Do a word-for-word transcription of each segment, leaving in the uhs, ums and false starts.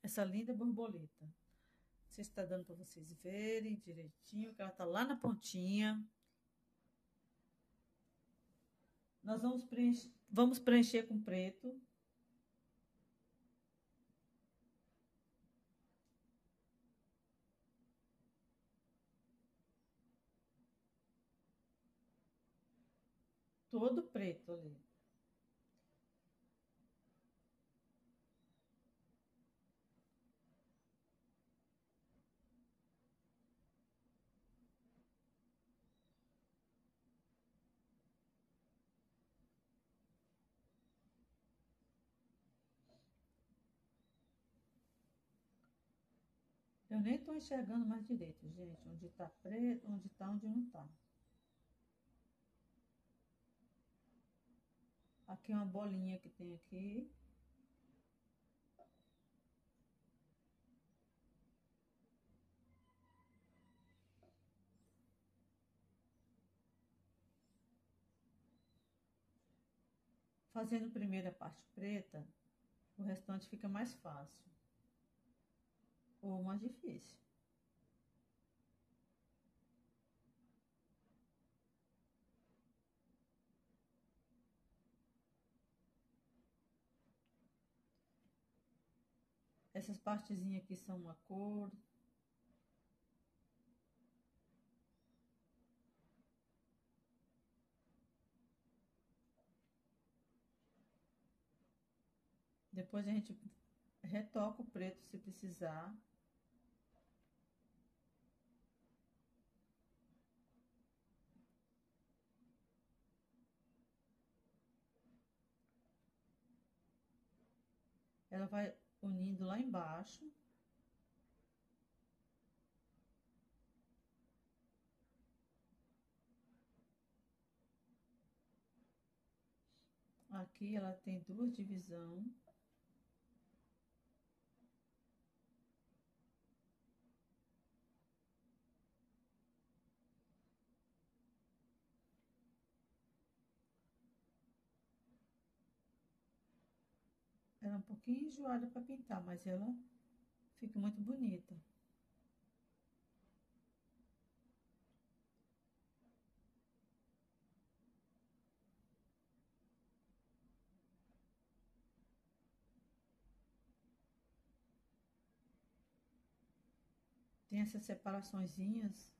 essa linda borboleta. Não sei se está dando para vocês verem direitinho, que ela tá lá na pontinha. Nós vamos preencher, vamos preencher com preto. Todo preto ali. Eu nem tô enxergando mais direito, gente. Onde tá preto, onde tá, onde não tá. Aqui é uma bolinha que tem aqui. Fazendo primeiro a parte preta, o restante fica mais fácil. Ou mais difícil. Essas partezinhas aqui são uma cor. Depois a gente retoca o preto se precisar. Ela vai unindo lá embaixo. Aqui ela tem duas divisões. Ela é um pouquinho enjoada para pintar, mas ela fica muito bonita. Tem essas separaçõezinhas.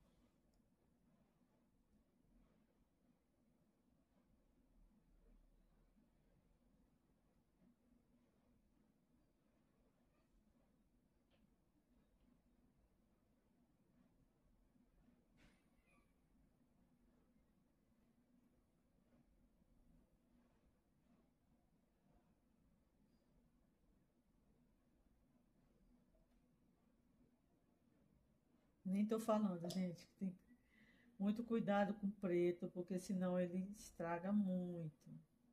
Nem tô falando, gente, que tem muito cuidado com o preto, porque senão ele estraga muito.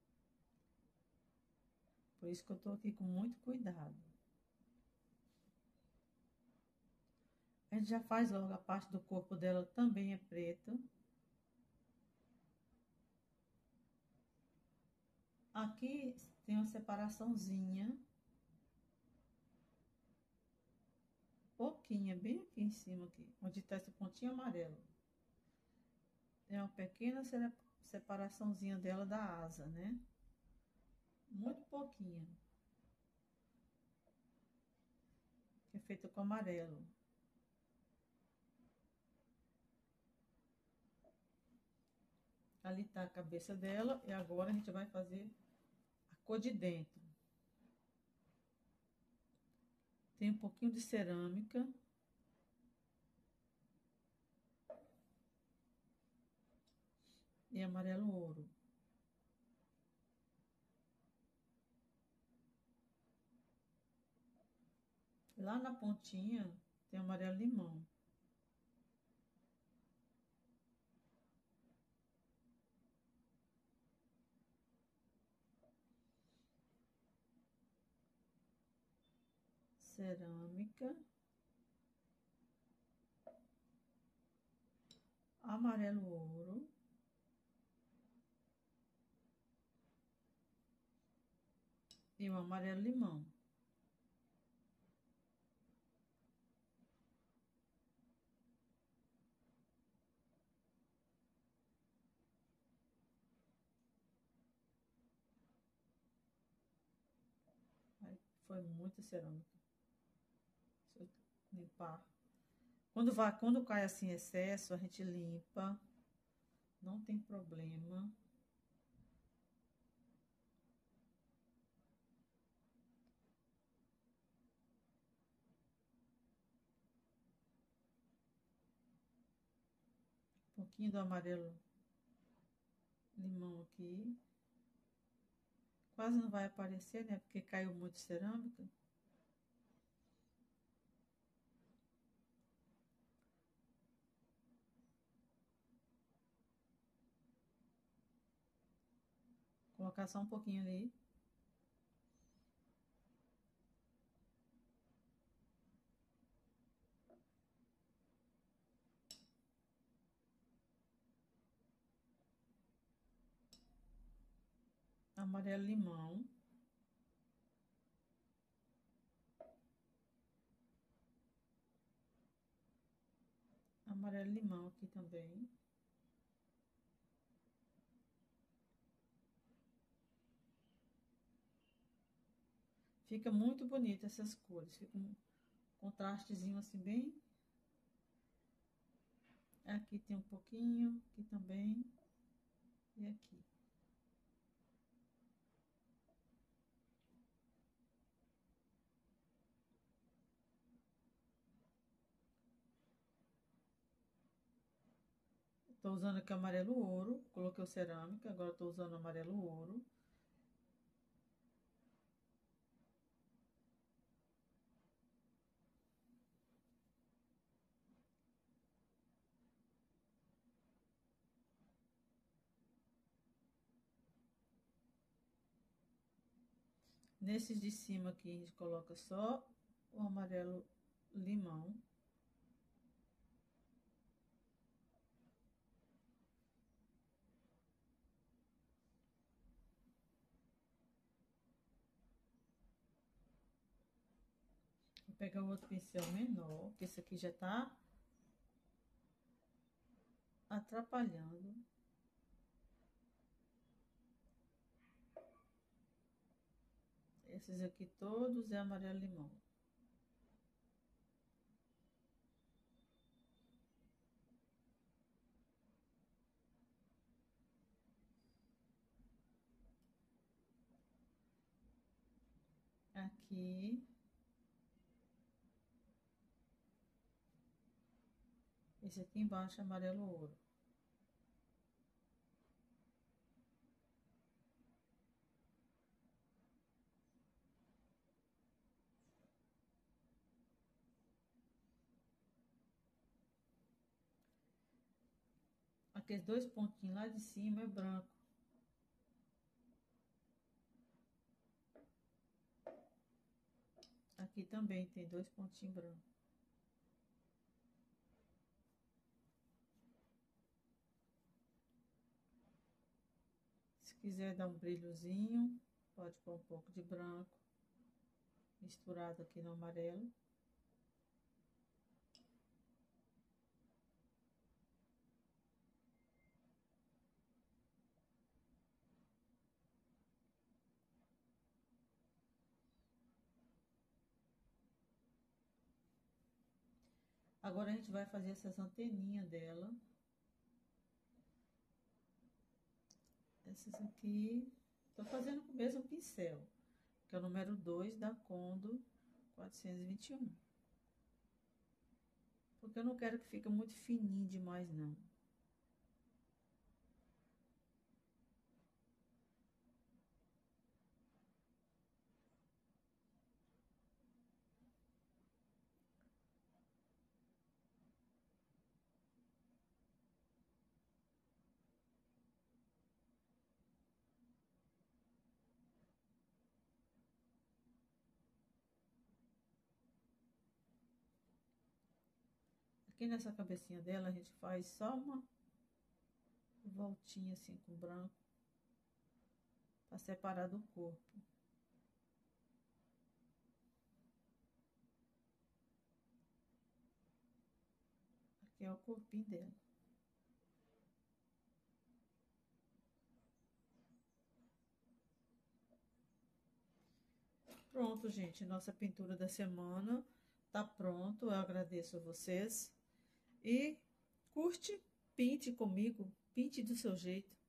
Por isso que eu tô aqui com muito cuidado. A gente já faz logo a parte do corpo dela também é preta. Aqui tem uma separaçãozinha. Pouquinha, bem aqui em cima, aqui, onde tá esse pontinho amarelo. É uma pequena separaçãozinha dela da asa, né? Muito pouquinha. Que é feita com amarelo. Ali tá a cabeça dela e agora a gente vai fazer a cor de dentro. Tem um pouquinho de cerâmica. E amarelo ouro. Lá na pontinha tem amarelo limão. Cerâmica. Amarelo ouro. E o amarelo limão. foi muita cerâmica. Deixa eu limpar. Quando, vai, quando cai assim excesso, a gente limpa. Não tem problema. Um pouquinho do amarelo limão aqui. Quase não vai aparecer, né? Porque caiu muito cerâmica. Vou colocar só um pouquinho ali. Amarelo limão. Amarelo limão aqui também. Fica muito bonita essas cores. Fica um contrastezinho assim bem. Aqui tem um pouquinho, aqui também. E aqui. Tô usando aqui amarelo ouro. Coloquei o cerâmica, agora tô usando amarelo ouro. Nesses de cima aqui, a gente coloca só o amarelo limão. Vou pegar outro pincel menor, que esse aqui já tá atrapalhando. Esses aqui todos é amarelo limão. Aqui. Esse aqui embaixo é amarelo ouro. Aqueles dois pontinhos lá de cima é branco. Aqui também tem dois pontinhos brancos. Se quiser dar um brilhozinho, pode pôr um pouco de branco misturado aqui no amarelo. Agora a gente vai fazer essas anteninhas dela. Essas aqui, tô fazendo com o mesmo pincel, que é o número dois da Condo quatrocentos e vinte e um. Porque eu não quero que fique muito fininho demais, não. Aqui nessa cabecinha dela, a gente faz só uma voltinha assim com branco, para separar do corpo. Aqui é o corpinho dela. Pronto, gente, nossa pintura da semana tá pronto. Eu agradeço a vocês. E curte, pinte comigo, pinte do seu jeito.